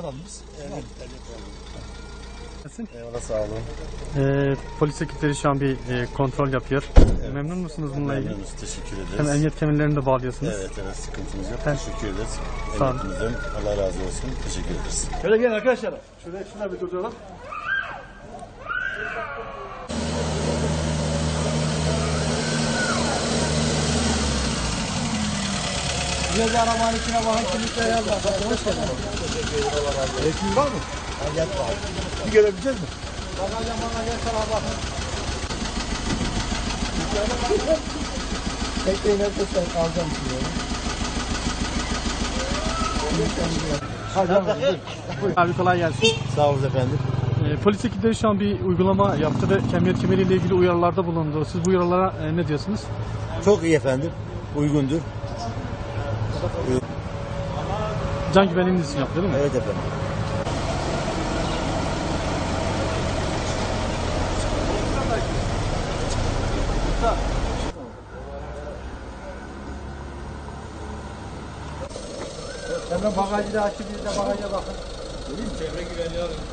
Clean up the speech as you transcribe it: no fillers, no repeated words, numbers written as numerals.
alalım biz. Eyvallah, sağ olun. Polis ekipleri şu an bir kontrol yapıyor. Evet. Memnun musunuz bununla ilgili? Memnunuz, teşekkür ederiz. Hem emniyet kemerlerini de bağlıyorsunuz. Evet, sıkıntımız yok. Evet. Teşekkür ederiz. Sağ olun. Emniyetimizden Allah razı olsun. Teşekkür ederiz. Şöyle gelin arkadaşlar. Şuna bir durduralım. Biraz arabanın içine bakın, kimlikler yazlar. Hoş geldin. Elektrik var mı? Gel bakalım. Bir gelebileceğiz mi? Bakacağım bana, gel sana bakın. Bekleyin arkadaşlar, alacağım şimdi. Abi kolay gelsin. Sağ olun efendim. Polis ekipleri şu an bir uygulama yaptı ve emniyet kemeriyle ilgili uyarılarda bulundu. Siz bu uyarılara ne diyorsunuz? Çok iyi efendim. Uygundur. Can güvenliğiniz için yaptı değil mi? Evet efendim. Hemen bagajı da açıp biz de bagaja bakın. Çevre güvenliği alın.